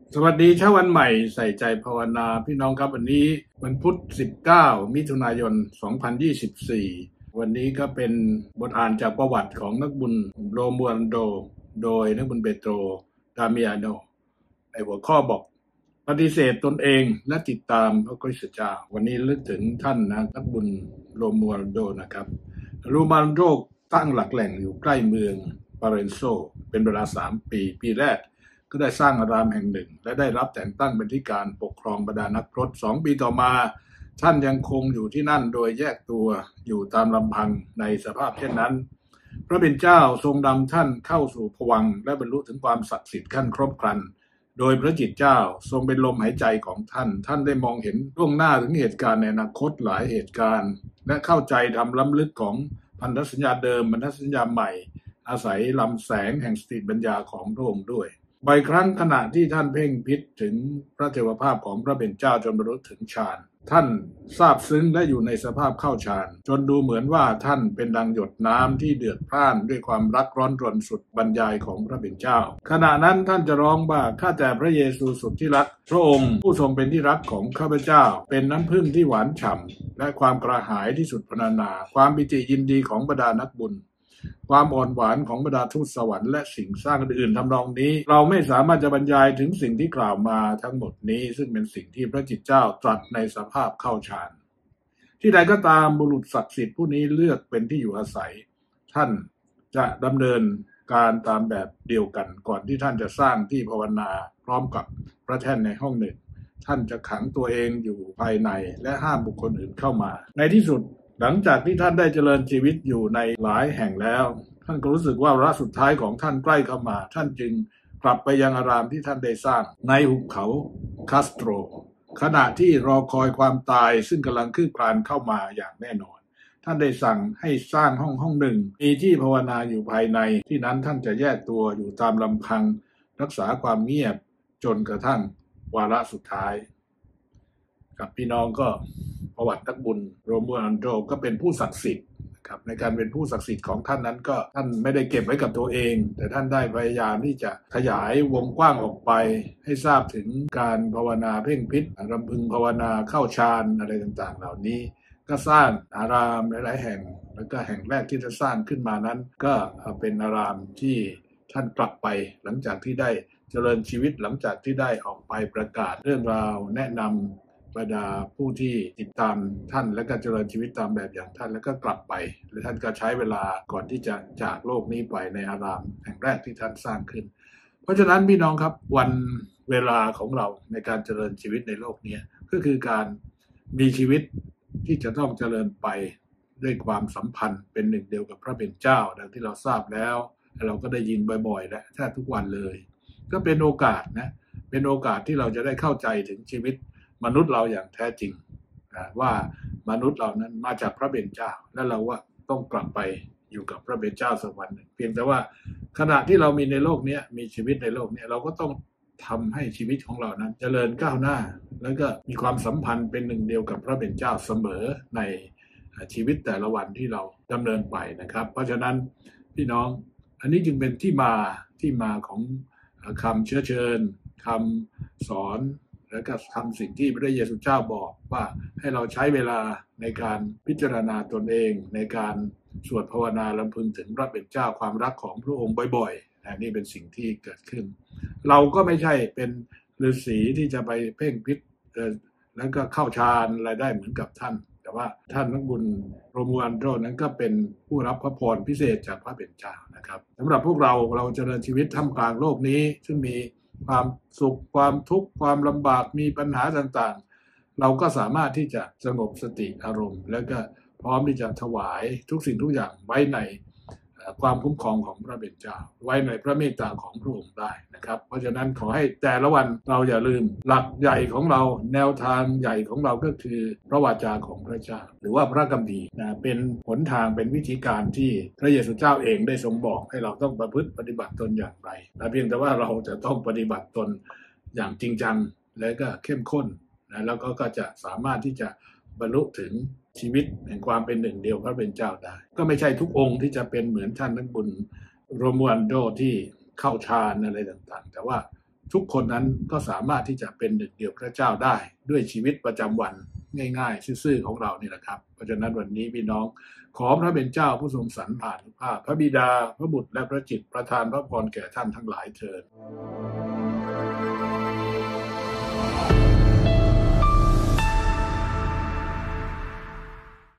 สวัสดีเช้าวันใหม่ใส่ใจภาวนาพี่น้องครับวันนี้วันพุธ19มิถุนายน2024วันนี้ก็เป็นบทอ่านจากประวัติของนักบุญโรมัวลโดโดยนักบุญเปโตรดามิอาโนหัวข้อบอกปฏิเสธตนเองและติดตามพระคริสต์เจ้าวันนี้ลึกถึงท่านนักบุญโรมัวลโดนะครับโรมัวลโดตั้งหลักแหล่งอยู่ใกล้เมืองปาเรนโซเป็นเวลา3 ปีแรกก็ได้สร้างอารามแห่งหนึ่งและได้รับแต่งตั้งเป็นที่การปกครองบรรดานักพรต2 ปีต่อมาท่านยังคงอยู่ที่นั่นโดยแยกตัวอยู่ตามลำพังในสภาพเช่นนั้นพระเป็นเจ้าทรงนำท่านเข้าสู่ภวังค์และบรรลุถึงความศักดิ์สิทธิ์ขั้นครบครันโดยพระจิตเจ้าทรงเป็นลมหายใจของท่านได้มองเห็นล่วงหน้าถึงเหตุการณ์ในอนาคตหลายเหตุการณ์และเข้าใจธรรมล้ำลึกของพันธสัญญาเดิมพันธสัญญาใหม่อาศัยลำแสงแห่งสติปัญญาของพระองค์ด้วยบ่อยครั้งขณะที่ท่านเพ่งพิจถึงพระเทวภาพของพระเป็นเจ้าจนบรรลุถึงฌานท่านซาบซึ้งและอยู่ในสภาพเข้าฌานจนดูเหมือนว่าท่านเป็นดังหยดน้ำที่เดือดพล่านด้วยความรักร้อนรนสุดบรรยายของพระเป็นเจ้าขณะนั้นท่านจะร้องว่าข้าแต่พระเยซูสุดที่รักพระองค์ผู้ทรงเป็นที่รักของข้าพเจ้าเป็นน้ำผึ้งที่หวานฉ่ำและความกระหายที่สุดพรรณนาความปิติยินดีของบรรดานักบุญความอ่อนหวานของบรรดาทูตสวรรค์และสิ่งสร้างอื่นทำนองนี้เราไม่สามารถจะบรรยายถึงสิ่งที่กล่าวมาทั้งหมดนี้ซึ่งเป็นสิ่งที่พระจิตเจ้าตรัสในสภาพเข้าฌานที่ใดก็ตามบุรุษศักดิ์สิทธิ์ผู้นี้เลือกเป็นที่อยู่อาศัยท่านจะดำเนินการตามแบบเดียวกันก่อนที่ท่านจะสร้างที่ภาวนาพร้อมกับพระแท่นในห้องหนึ่งท่านจะขังตัวเองอยู่ภายในและห้ามบุคคลอื่นเข้ามาในที่สุดหลังจากที่ท่านได้เจริญชีวิตอยู่ในหลายแห่งแล้วท่านก็รู้สึกว่าวาระสุดท้ายของท่านใกล้เข้ามาท่านจึงกลับไปยังอารามที่ท่านได้สร้างในหุบเขาคาสโตรขณะที่รอคอยความตายซึ่งกำลังคืบคลานเข้ามาอย่างแน่นอนท่านได้สั่งให้สร้างห้องหนึ่งมีที่ภาวนาอยู่ภายในที่นั้นท่านจะแยกตัวอยู่ตามลำพังรักษาความเงียบจนกระทั่งวาระสุดท้ายกับพี่น้องก็ประวัตินักบุญโรมัวลโดก็เป็นผู้ศักดิ์สิทธิ์ครับในการเป็นผู้ศักดิ์สิทธิ์ของท่านนั้นก็ท่านไม่ได้เก็บไว้กับตัวเองแต่ท่านได้พยายามที่จะขยายวงกว้างออกไปให้ทราบถึงการภาวนาเพ่งพิจรำพึงภาวนาเข้าฌานอะไรต่างๆเหล่านี้ก็สร้างอารามหลายๆแห่งแล้วก็แห่งแรกที่จะสร้างขึ้นมานั้นก็เป็นอารามที่ท่านกลับไปหลังจากที่ได้เจริญชีวิตหลังจากที่ได้ออกไปประกาศเรื่องราวแนะนำบรรดาผู้ที่ติดตามท่านและก็เจริญชีวิตตามแบบอย่างท่านแล้วก็กลับไปและท่านก็ใช้เวลาก่อนที่จะจากโลกนี้ไปในอารามแห่งแรกที่ท่านสร้างขึ้นเพราะฉะนั้นพี่น้องครับวันเวลาของเราในการเจริญชีวิตในโลกนี้ก็คือการมีชีวิตที่จะต้องเจริญไปด้วยความสัมพันธ์เป็นหนึ่งเดียวกับพระเป็นเจ้าดังที่เราทราบแล้วเราก็ได้ยินบ่อยๆและแทบทุกวันเลยก็เป็นโอกาสนะเป็นโอกาสที่เราจะได้เข้าใจถึงชีวิตมนุษย์เราอย่างแท้จริงว่ามนุษย์เรานั้นมาจากพระเป็นเจ้าและเราว่าต้องกลับไปอยู่กับพระเป็นเจ้าสักวันหนึ่งเพียงแต่ว่าขณะที่เรามีในโลกนี้มีชีวิตในโลกนี้เราก็ต้องทำให้ชีวิตของเรานั้นเจริญก้าวหน้าแล้วก็มีความสัมพันธ์เป็นหนึ่งเดียวกับพระเป็นเจ้าเสมอในชีวิตแต่ละวันที่เราดำเนินไปนะครับเพราะฉะนั้นพี่น้องอันนี้จึงเป็นที่มาของคำเชื้อเชิญคำสอนและก็ทำสิ่งที่พระเยซูเจ้าบอกว่าให้เราใช้เวลาในการพิจารณาตนเองในการสวดภาวนาลำพึงถึงพระเป็นเจ้าความรักของพระองค์บ่อยๆนี่เป็นสิ่งที่เกิดขึ้นเราก็ไม่ใช่เป็นฤาษีที่จะไปเพ่งพิจแล้วก็เข้าฌานอะไรได้เหมือนกับท่านแต่ว่าท่านนักบุญโรมัวลโดนั้นก็เป็นผู้รับพระพรพิเศษจากพระเป็นเจ้านะครับสำหรับพวกเราเจริญชีวิตท่ามกลางโลกนี้ซึ่งมีความสุขความทุกข์ความลำบากมีปัญหาต่างๆเราก็สามารถที่จะสงบสติอารมณ์แล้วก็พร้อมที่จะถวายทุกสิ่งทุกอย่างไว้ในความคุ้มครองของพระเป็นเจ้าไว้ในพระเมตตาของพระองค์ได้นะครับเพราะฉะนั้นขอให้แต่ละวันเราอย่าลืมหลักใหญ่ของเราแนวทางใหญ่ของเราก็คือพระวาจาของพระเจ้าหรือว่าพระคัมภีร์เป็นหนทางเป็นวิธีการที่พระเยซูเจ้าเองได้ทรงบอกให้เราต้องประพฤติปฏิบัติตนอย่างไรเพียงแต่ว่าเราจะต้องปฏิบัติตนอย่างจริงจังและก็เข้มข้นแล้วก็จะสามารถที่จะบรรลุถึงชีวิตแห่งความเป็นหนึ่งเดียวพระเป็นเจ้าได้ก็ไม่ใช่ทุกองค์ที่จะเป็นเหมือนท่านนักบุญโรมัวลโดที่เข้าฌานอะไรต่างๆแต่ว่าทุกคนนั้นก็สามารถที่จะเป็นหนึ่งเดียวพระเจ้าได้ด้วยชีวิตประจำวันง่ายๆซื่อๆของเรานี่แหละครับเพราะฉะนั้นวันนี้พี่น้องขอพระเป็นเจ้าผู้ทรงสรรผ่านภาพพระบิดาพระบุตรและพระจิตประทานพระพรแก่ท่านทั้งหลายเถิด